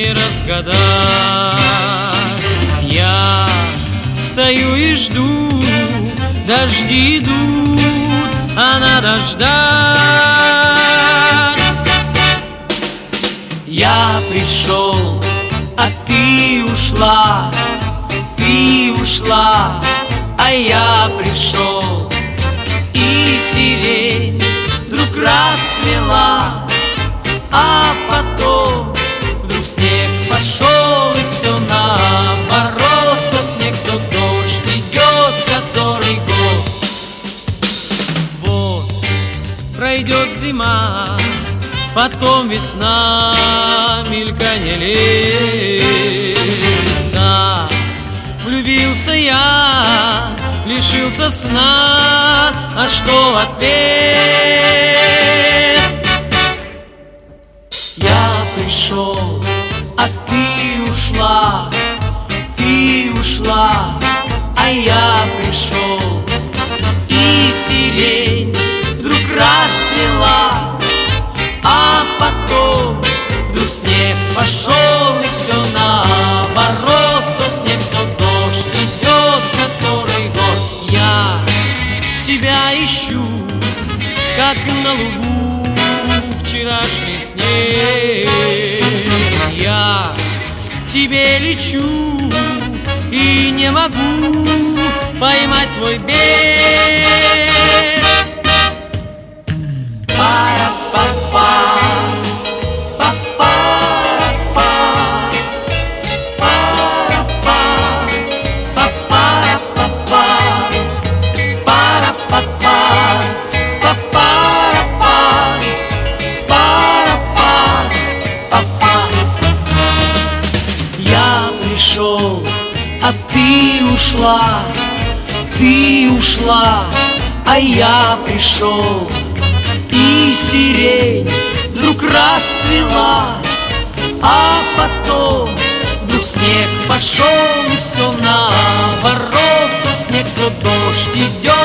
не разгадать. Я стою и жду, дожди идут, а надо ждать. Я пришел, а ты ушла, а я пришел, и сирень вдруг расцвела, а потом вдруг снег пошел, и все наоборот. То снег, то дождь идет который год. Вот пройдет зима, потом весна, мельканье лета. Влюбился я, лишился сна, а что в ответ? Я пришел, а ты ушла, а я пришел, и сирень вдруг расцвела, а потом вдруг снег пошел, и все наоборот. То снег, то дождь идет который год. Я тебя ищу, как на лугу вчерашний снег. Я к тебе лечу и не могу поймать твой бег. Я пришел, а ты ушла, а я пришел, и сирень вдруг расцвела, а потом вдруг снег пошел, и все наоборот. То снег, то дождь идет